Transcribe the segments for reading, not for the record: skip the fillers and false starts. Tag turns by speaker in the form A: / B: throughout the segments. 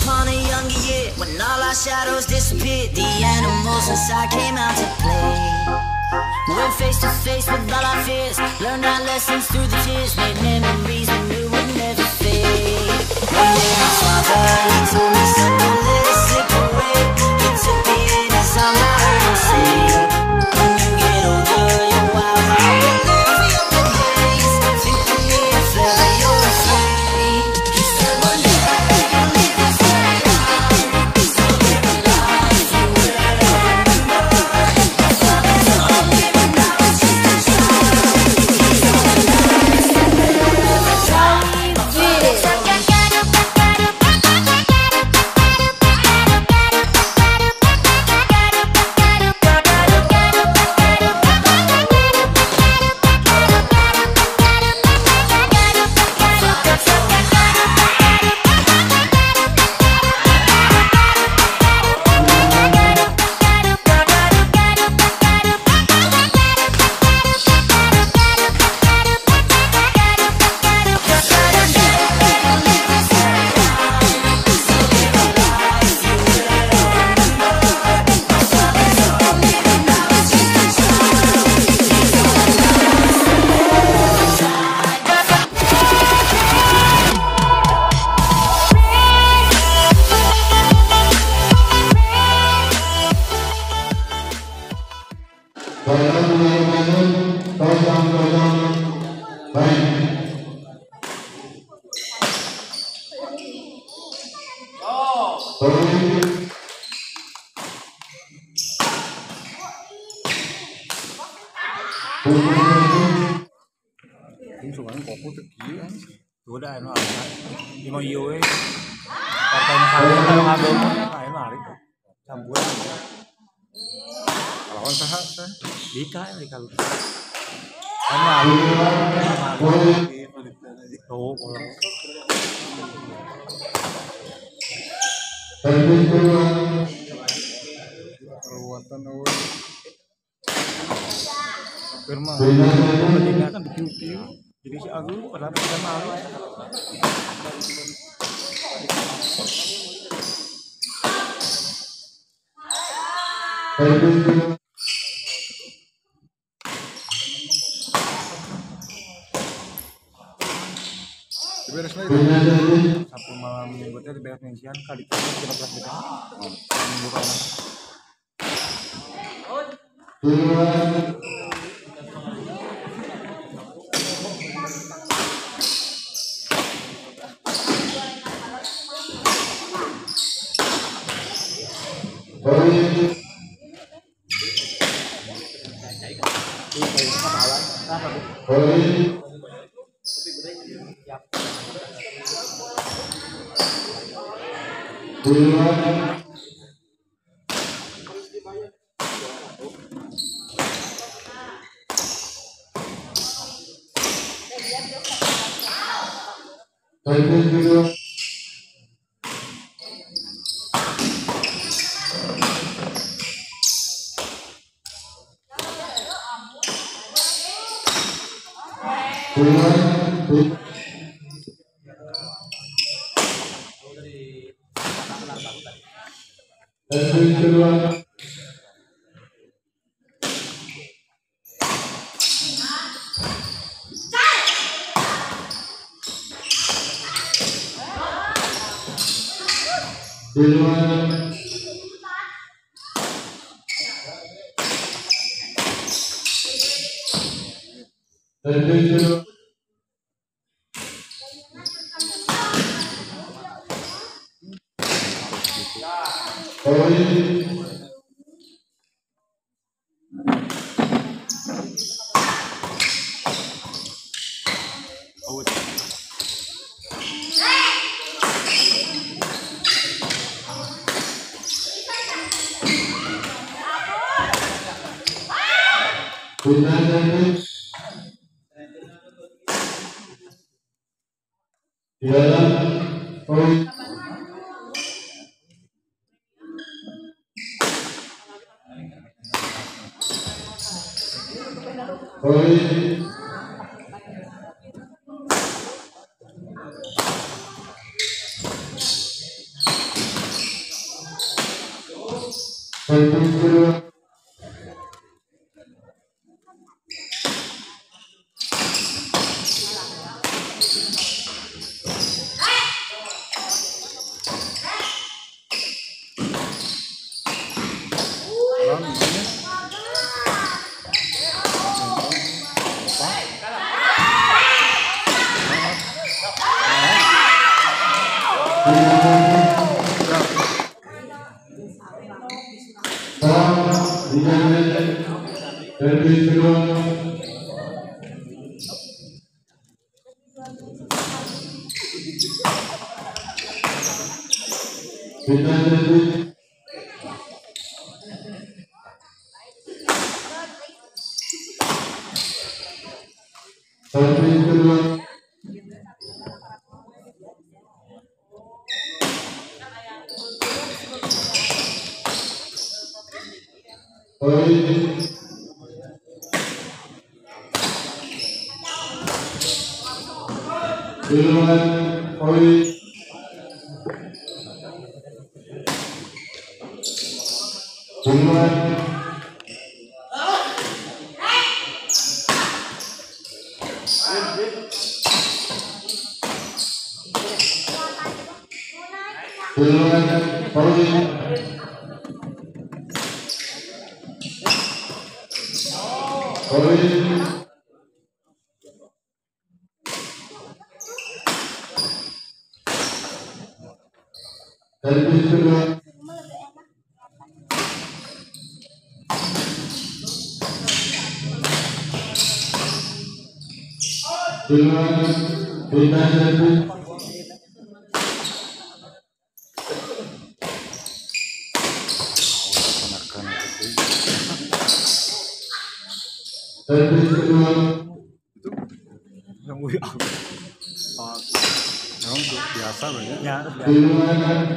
A: upon a younger year, when all our shadows disappeared. The animals inside came out to play. Went face to face with all our fears, learned our lessons through the tears, made memories we knew would never fade. One day my father, he told me, son, don't let it slip away. He took me in his arms, I heard him say, when you get older, you're wild, wild, and live for your good days. Think of me if ever you're afraid. He said, one day you'll leave this world, so live a life you will remember. My father told me when I was just a child, he's all the lives that never die. My father told me.
B: Suka kopi tergila kan, udah anu apa? Di mau yoe, partai misalnya kalau ngadu, kayak lari tuh, campuran. Kalau orang sah, dika lu. Anu alu, tuh kalau. Perbuatan awal. Firma, ketika kan dipiu-piu. Jadi si Agung padahal kita malu ya. Beres lagi. Sabtu malam minggunya di beres pensiun kali kita 15 menit. Minggu kawan.
C: Service kedua. Service kedua. Bintang service. Service kedua. Poin. Duluan poin. Duluan. Duluan poin. Poin. Service kedua. Duluan bintang service. Service kedua.
B: Yang wih yang biasa banyak.
C: Duluan.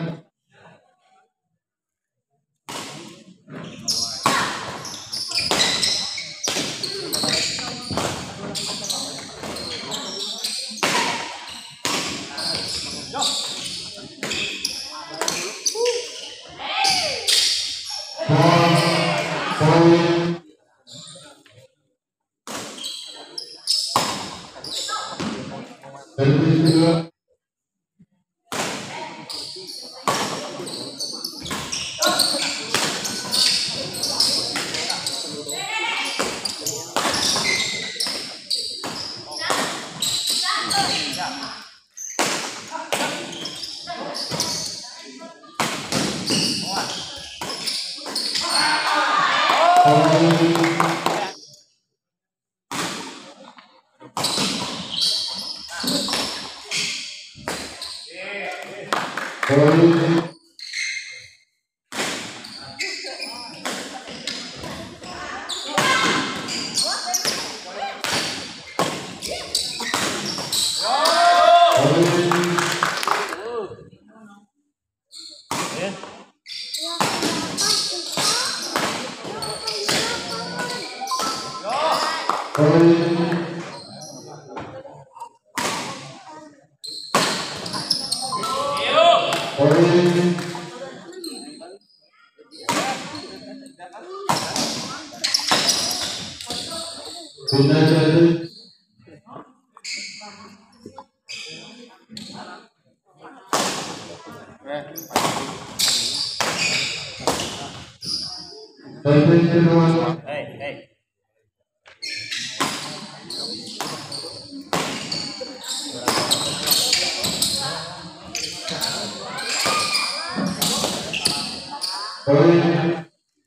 C: Poin. Service kedua. Poin. Bintang service. Service kedua. Poin.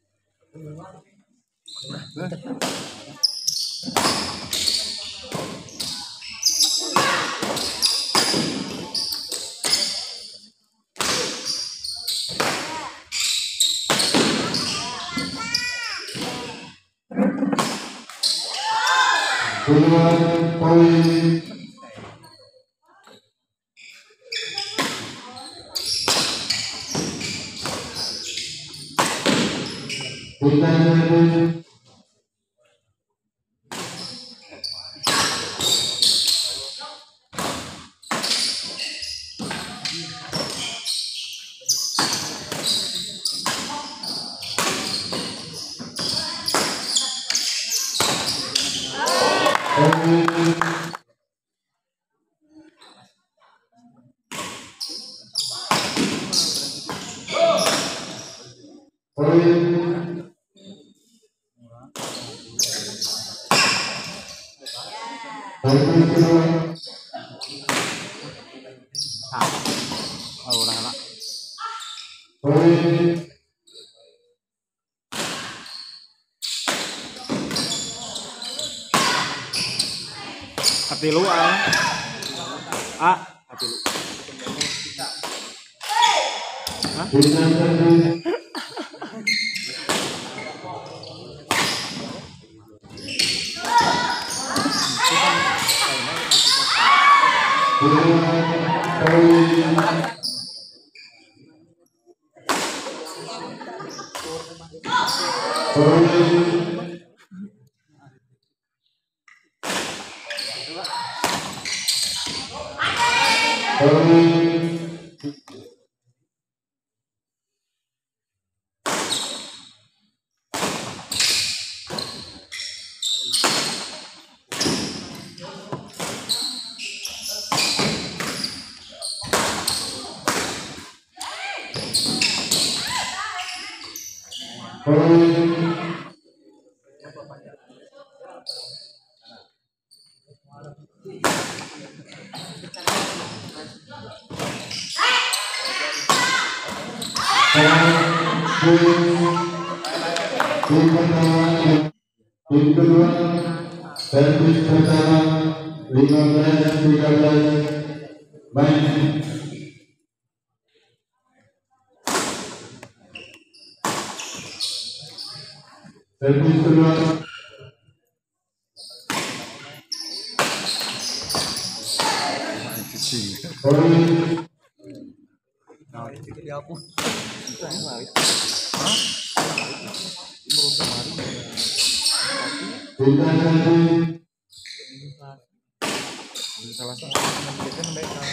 C: Duluan poin. Bintang service. poin, servis kedua,
B: Oh, udah enak.
C: poin,
B: Hati lu hati lu.
C: bintang servis, kedua, poin, poin, poin, poin, tim kedua, servis pertama 15-13, main. Servis kedua, poin, bintang servis,
B: Salah satu memberikan mereka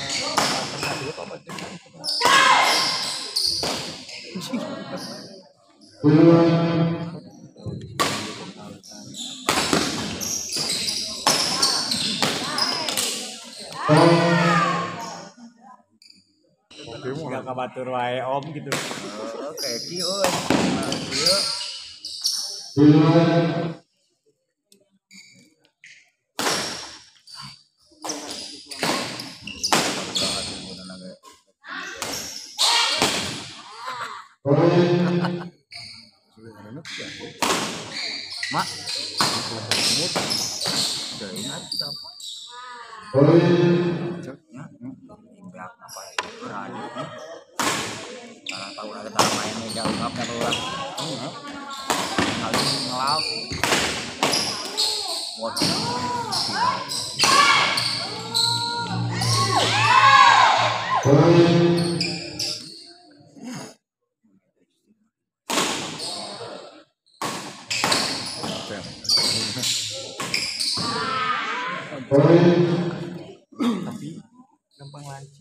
C: kedua, poin,
B: gak kabatur wae om gitu. Oke, kieu.
C: kedua, poin,
B: Mak.
C: poin,
B: Karena tahu udah kita main meja ungapnya keluar. Kali ngelaut.
C: poin, poin,
B: Tapi gampang lanci.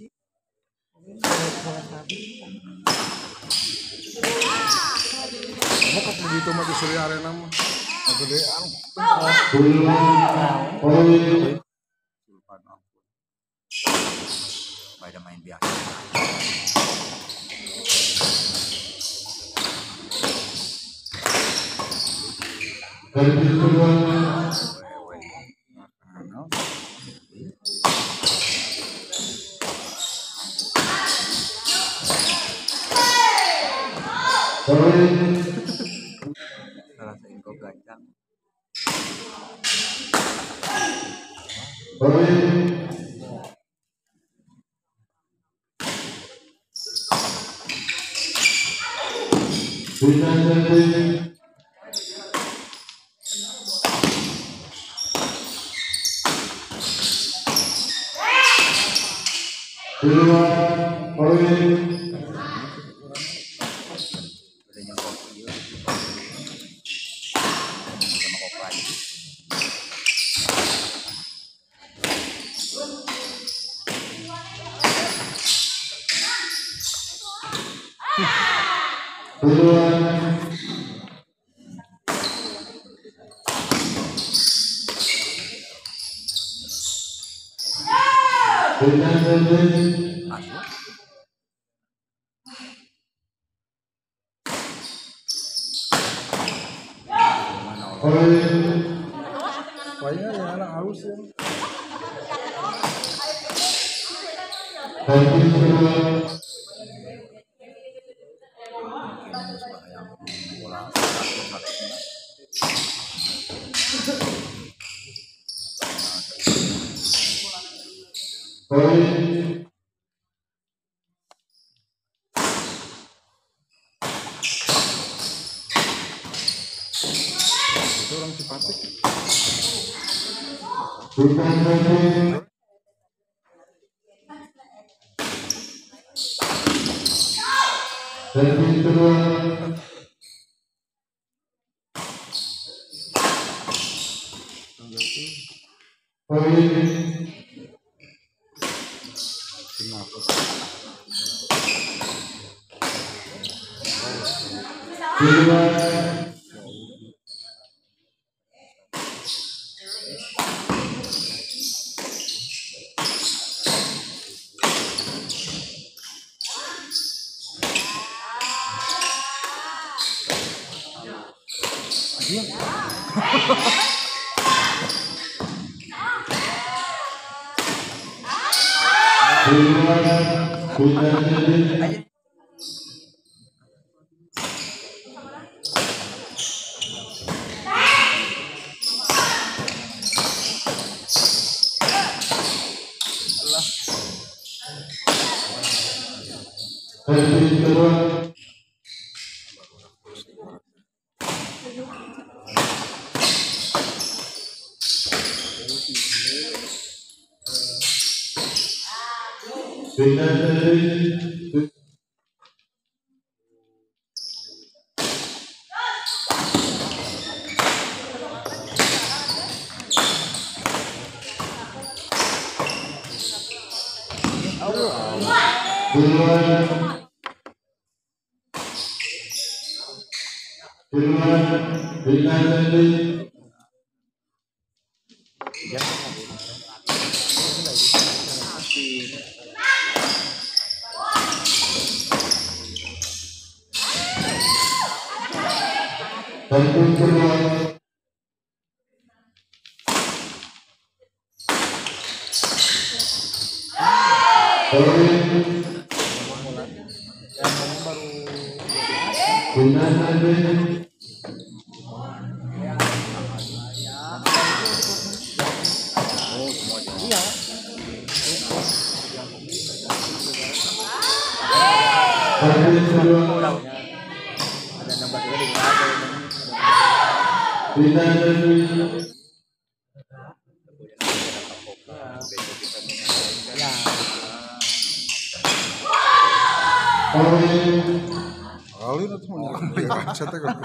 D: Kamu kok begitu mah di Surya Arena mah? Oh, gedean.
C: poin,
B: Pada main biasa.
C: servis kedua, poin,
B: Salah satu gacang.
C: poin, bintang servis, kedua, poin,
B: Udah nyangkut dia. Sama kopra.
C: kedua, bintang servis,
B: Masuk.
C: poin,
D: Pokoknya ya anak halus ya.
C: servis kedua, poin,
D: Itu orang simpatik.
C: bukan servis, servis kedua, poin, kedua, kedua, bukan servis, servis kedua, bukan servis, duluan, bukan servis, servis kedua, poin, bukan servis, servis kedua, bukan servis, poin,
D: Kali itu mau nyerang mereka chatnya kan.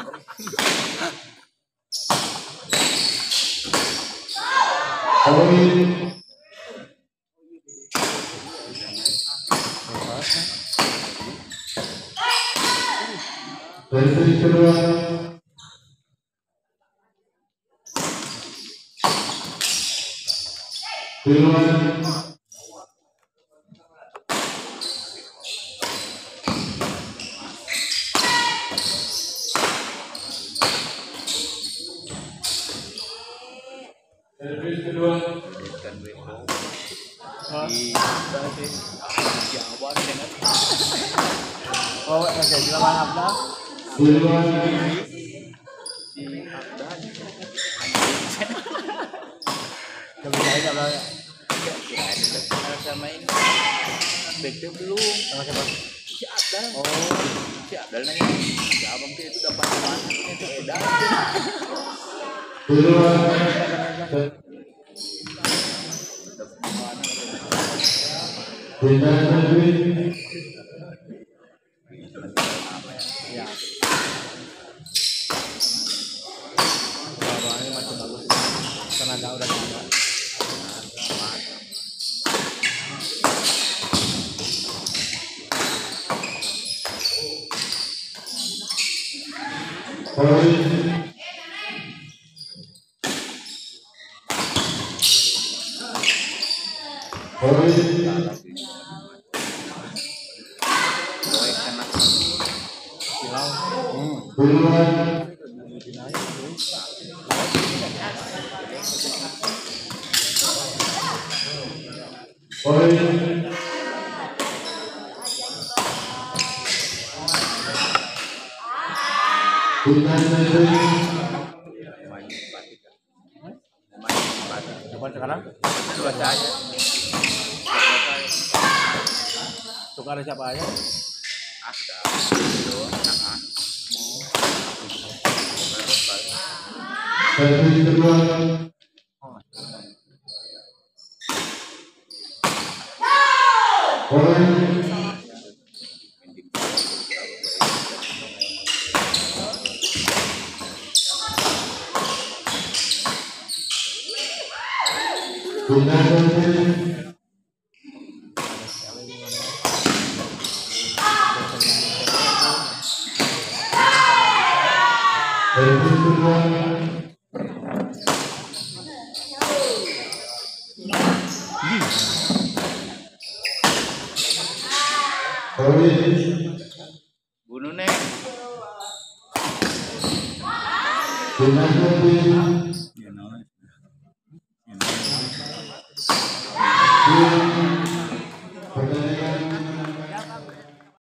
C: poin, servis kedua, duluan, servis kedua,
B: Oh, oke, silakan Abdal.
C: duluan,
B: Coba saya Abdal ya.
E: Sama ini backnya belum
B: Sama siapa?
E: si Abdal
B: Oh,
E: si Abdal nanya si abang itu dapat mana itu edan
C: duluan, bukan servis,
B: iya. Bahannya masih bagus. Tenaga udah ada.
C: poin, poin,
B: Silau.
C: duluan, Poin. Bintang Negeri.
B: Coba sekarang
E: Cuaca aja.
B: tukar siapa aja?
E: Ada. Itu tengah.
C: Servis kedua. Poin. Bintang Negeri. Servis kedua. Poin.
E: Bunuh nih.
C: Bintang Negeri.
B: Ya, no.
C: Poin.